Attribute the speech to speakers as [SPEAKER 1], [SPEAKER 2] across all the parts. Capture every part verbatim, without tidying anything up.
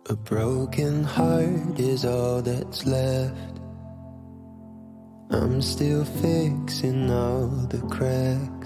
[SPEAKER 1] A broken heart is all that's left. I'm still fixing all the cracks.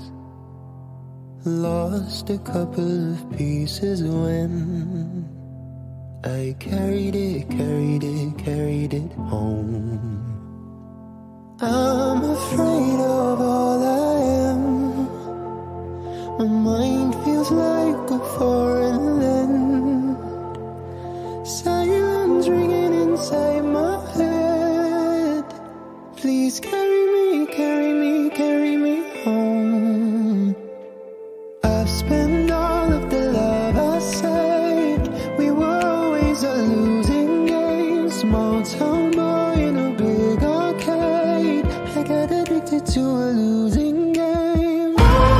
[SPEAKER 1] Lost a couple of pieces when I carried it, carried it, carried it home. I'm afraid of all I am. My mind feels like a foreign land. Silence ringing inside my head. Please carry me, carry me, carry me home. I've spent all of the love I saved. We were always a losing game. Small town boy in a big arcade. I got addicted to a losing game.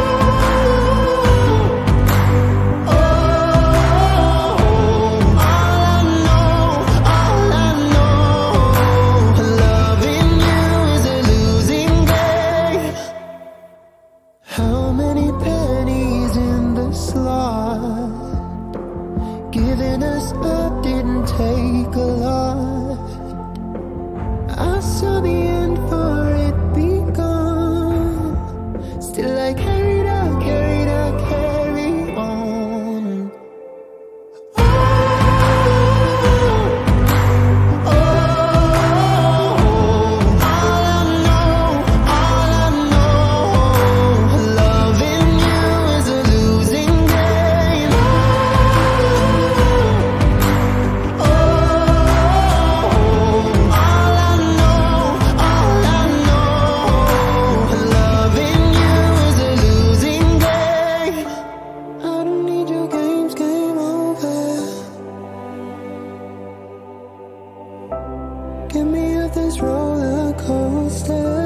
[SPEAKER 1] How many pennies in the slot? Giving us up didn't take a lot. I saw the end for it begun. Still I carried out, carried out, carried on. Oh, oh, all I know, all I know, loving you is a losing game. Oh, all I know, all I know, loving you is a losing game. I don't need your games, game over. Get me off this roller coaster.